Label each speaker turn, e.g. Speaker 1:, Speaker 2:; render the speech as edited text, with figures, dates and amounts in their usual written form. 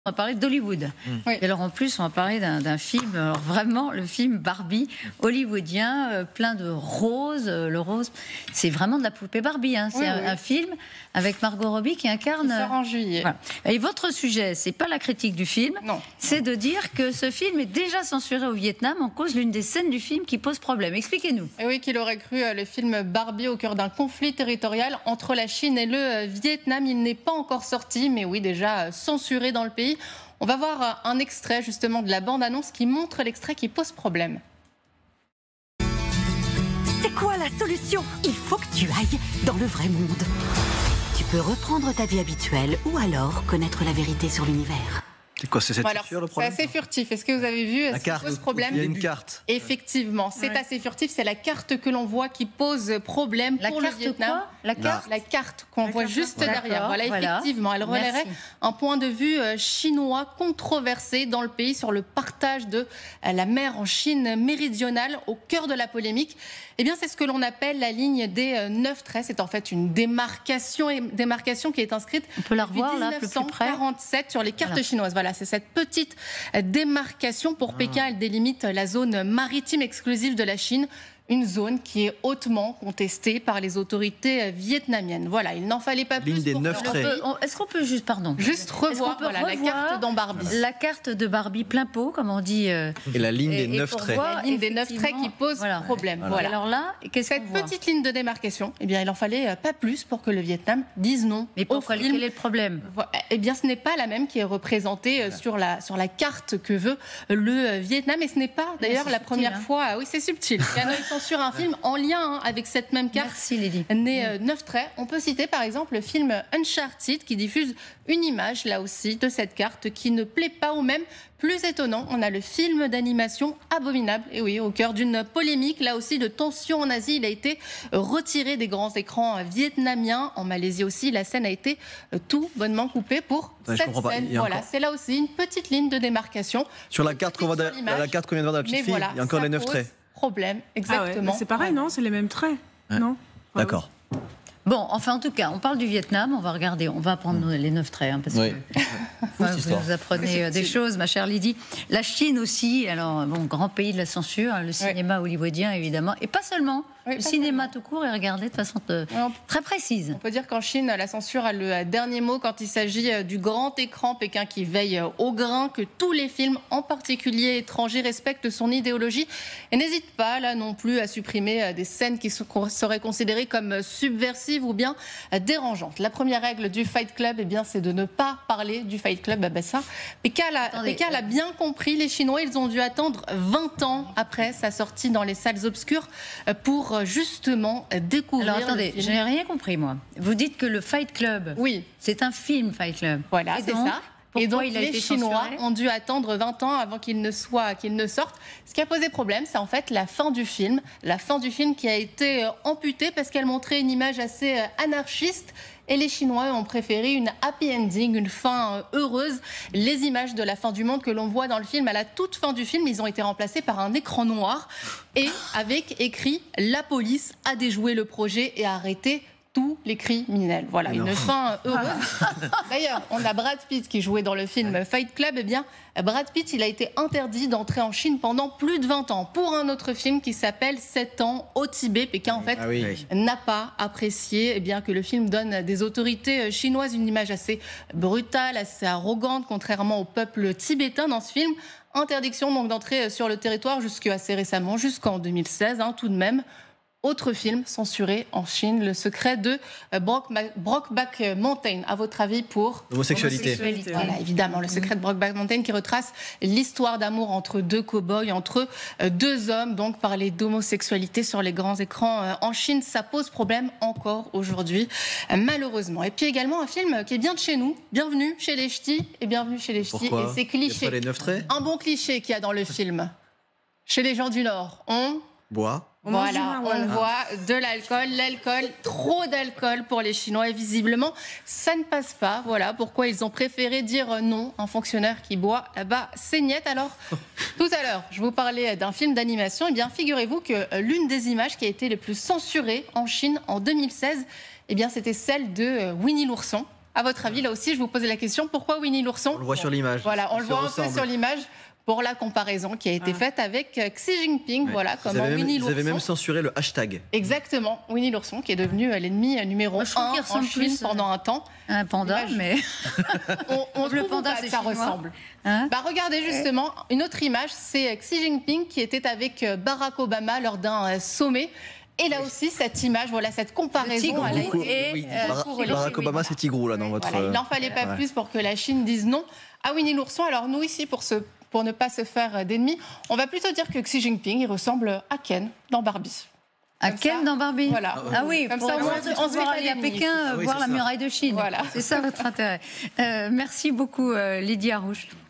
Speaker 1: On va parler d'Hollywood. Oui. Et alors en plus, on va parler d'un film, alors vraiment le film Barbie hollywoodien, plein de roses. Le rose, c'est vraiment de la poupée Barbie. Hein. C'est un film avec Margot Robbie qui incarne.
Speaker 2: Qui sort en juillet.
Speaker 1: Voilà. Et votre sujet, c'est pas la critique du film, c'est de dire que ce film est déjà censuré au Vietnam en cause d'une des scènes du film qui pose problème. Expliquez-nous.
Speaker 2: Et oui, qu'il aurait cru le film Barbie au cœur d'un conflit territorial entre la Chine et le Vietnam. Il n'est pas encore sorti, mais oui, déjà censuré dans le pays. On va voir un extrait justement de la bande-annonce qui montre l'extrait qui pose problème.
Speaker 3: C'est quoi la solution? Il faut que tu ailles dans le vrai monde. Tu peux reprendre ta vie habituelle ou alors connaître la vérité sur l'univers.
Speaker 4: C'est quoi, c'est cette furtif, le problème?
Speaker 2: C'est assez furtif. Est-ce que vous avez vu
Speaker 4: la carte,
Speaker 2: pose problème?
Speaker 4: Il y a une carte.
Speaker 2: Effectivement, c'est assez furtif. C'est la carte que l'on voit qui pose problème pour le Vietnam.
Speaker 1: La
Speaker 2: carte qu'on voit juste derrière. Voilà, effectivement, elle relèverait un point de vue chinois controversé dans le pays sur le partage de la mer en Chine méridionale au cœur de la polémique. Eh bien, c'est ce que l'on appelle la ligne des 9 traits. C'est en fait une démarcation qui est inscrite
Speaker 1: depuis
Speaker 2: 1947 sur les cartes chinoises. Voilà, c'est cette petite démarcation. Pour Pékin, elle délimite la zone maritime exclusive de la Chine. Une zone qui est hautement contestée par les autorités vietnamiennes. Voilà, il n'en fallait pas plus.
Speaker 4: Des 9 traits.
Speaker 1: Est-ce qu'on peut juste
Speaker 2: revoir la carte dans Barbie?
Speaker 1: La carte de Barbie plein pot, comme on dit.
Speaker 4: Et la ligne des 9 traits.
Speaker 2: La ligne des 9 traits qui pose problème. Voilà.
Speaker 1: Alors là,
Speaker 2: cette petite ligne de démarcation, eh bien, il n'en fallait pas plus pour que le Vietnam dise non.
Speaker 1: Mais pourquoi? Quel est le problème?
Speaker 2: Eh bien, ce n'est pas la même qui est représentée sur la carte que veut le Vietnam. Et ce n'est pas, d'ailleurs, la première fois. Oui, c'est subtil. Sur un film en lien avec cette même carte.
Speaker 1: Merci Lily.
Speaker 2: Né 9 traits. On peut citer par exemple le film Uncharted qui diffuse une image là aussi de cette carte qui ne plaît pas, ou même plus étonnant, on a le film d'animation Abominable. Et oui, au cœur d'une polémique là aussi de tension en Asie, il a été retiré des grands écrans vietnamiens. En Malaisie aussi, la scène a été tout bonnement coupée pour cette scène. Voilà, c'est là aussi une petite ligne de démarcation.
Speaker 4: Sur la carte qu'on voit dans la carte qu'on vient de voir dans la petite fille, il y a encore les 9 traits.
Speaker 2: Problème, exactement.
Speaker 5: C'est pareil, non? C'est les mêmes traits, non?
Speaker 4: D'accord.
Speaker 1: Bon, enfin, en tout cas, on parle du Vietnam, on va regarder, on va prendre les 9 traits, parce que vous nous apprenez des choses, ma chère Lydie. La Chine aussi, alors, bon, grand pays de la censure, le cinéma hollywoodien, évidemment, et pas seulement. Le cinéma tout court est regardé de façon très précise.
Speaker 2: On peut dire qu'en Chine, la censure a le dernier mot quand il s'agit du grand écran. Pékin qui veille au grain que tous les films, en particulier étrangers, respectent son idéologie et n'hésite pas, là non plus, à supprimer des scènes qui seraient considérées comme subversives ou bien dérangeantes. La première règle du Fight Club, eh bien, c'est de ne pas parler du Fight Club. Ça, Pékin l'a bien compris. Les Chinois, ils ont dû attendre 20 ans après sa sortie dans les salles obscures pour justement découvrir.
Speaker 1: Alors attendez, je n'ai rien compris moi. Vous dites que le Fight Club, c'est un film Fight Club.
Speaker 2: Voilà, c'est ça. Et donc les Chinois ont dû attendre 20 ans avant qu'il ne sorte. Ce qui a posé problème, c'est en fait la fin du film. La fin du film qui a été amputée parce qu'elle montrait une image assez anarchiste. Et les Chinois ont préféré une happy ending, une fin heureuse. Les images de la fin du monde que l'on voit dans le film, à la toute fin du film, ils ont été remplacés par un écran noir et avec écrit « La police a déjoué le projet et a arrêté tous les criminels ». Voilà, une fin heureuse. D'ailleurs, on a Brad Pitt qui jouait dans le film Fight Club. Eh bien, Brad Pitt, il a été interdit d'entrer en Chine pendant plus de 20 ans pour un autre film qui s'appelle 7 ans au Tibet. Pékin, en fait, n'a pas apprécié que le film donne des autorités chinoises une image assez brutale, assez arrogante, contrairement au peuple tibétain dans ce film. Interdiction donc d'entrer sur le territoire jusqu'à assez récemment, jusqu'en 2016, tout de même. Autre film censuré en Chine, Le secret de Brokeback Mountain. À votre avis, pour
Speaker 4: homosexualité.
Speaker 2: Voilà, évidemment, Le secret de Brokeback Mountain qui retrace l'histoire d'amour entre deux cow-boys, entre deux hommes. Donc, parler d'homosexualité sur les grands écrans en Chine, ça pose problème encore aujourd'hui, malheureusement. Et puis également un film qui est bien de chez nous. Bienvenue chez les Ch'tis et bienvenue chez les Ch'tis.
Speaker 4: Pourquoi?
Speaker 2: Et c'est cliché.
Speaker 4: Il y a pas les 9 traits?
Speaker 2: Un bon cliché qu'il y a dans le film. Chez les gens du Nord, on
Speaker 4: boit.
Speaker 2: Voilà, on voit de l'alcool, trop d'alcool pour les Chinois et visiblement ça ne passe pas. Voilà pourquoi ils ont préféré dire non. Un fonctionnaire qui boit là-bas, c'est niet. Alors, tout à l'heure, je vous parlais d'un film d'animation. Eh bien, figurez-vous que l'une des images qui a été les plus censurées en Chine en 2016, eh bien, c'était celle de Winnie l'ourson. À votre avis, là aussi, je vous posais la question, pourquoi Winnie l'ourson?
Speaker 4: On le voit sur l'image.
Speaker 2: Voilà, on le voit un peu sur l'image. Pour la comparaison qui a été faite avec Xi Jinping, voilà, comme Winnie l'ourson.
Speaker 4: Vous avez même censuré le hashtag.
Speaker 2: Exactement, Winnie l'ourson qui est devenu l'ennemi numéro 1 en Chine pendant un temps.
Speaker 1: Un panda, mais
Speaker 2: on le panda, ça ressemble. Hein, regardez justement une autre image, c'est Xi Jinping qui était avec Barack Obama lors d'un sommet. Et là aussi, cette image, voilà, cette comparaison.
Speaker 4: Barack Obama, c'est Tigrou, là, dans votre...
Speaker 2: Voilà, il n'en fallait pas plus pour que la Chine dise non à Winnie l'ourson. Alors nous, ici, pour ne pas se faire d'ennemis, on va plutôt dire que Xi Jinping, il ressemble à Ken dans Barbie.
Speaker 1: À Ken dans Barbie.
Speaker 2: Voilà.
Speaker 1: Ah oui, comme ça, on se verra aller à Pékin voir la muraille de Chine. Voilà. C'est ça votre intérêt. Merci beaucoup, Lydie Arrouche.